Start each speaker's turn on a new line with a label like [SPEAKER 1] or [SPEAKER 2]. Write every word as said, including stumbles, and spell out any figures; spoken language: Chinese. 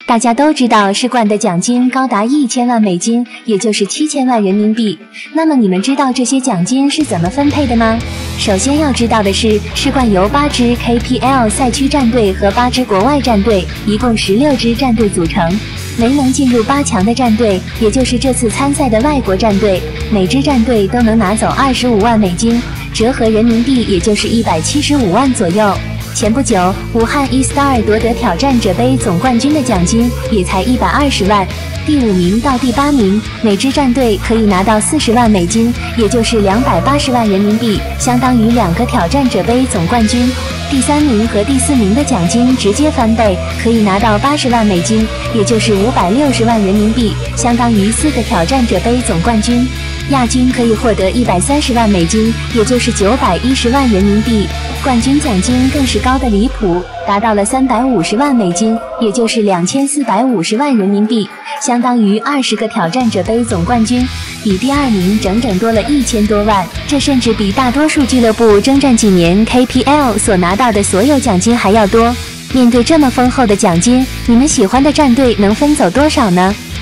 [SPEAKER 1] 大家都知道世冠的奖金高达一千万美金，也就是七千万人民币。那么你们知道这些奖金是怎么分配的吗？首先要知道的是，世冠由八支 K P L 赛区战队和八支国外战队，一共十六支战队组成。没能进入八强的战队，也就是这次参赛的外国战队，每支战队都能拿走二十五万美金，折合人民币也就是一百七十五万左右。前不久，武汉 E-Star 夺得挑战者杯总冠军的奖金也才一百二十万。第五名到第八名，每支战队可以拿到四十万美金，也就是两百八十万人民币，相当于两个挑战者杯总冠军。第三名和第四名的奖金直接翻倍，可以拿到八十万美金，也就是五百六十万人民币，相当于四个挑战者杯总冠军。亚军可以获得一百三十万美金，也就是九百一十万人民币。冠军奖金更是高的离谱，达到了三百五十万美金，也就是两千四百五十万人民币，相当于二十个挑战者杯总冠军，比第二名整整多了一千多万。这甚至比大多数俱乐部征战几年 K P L 所拿到的所有奖金还要多。面对这么丰厚的奖金，你们喜欢的战队能分走多少呢？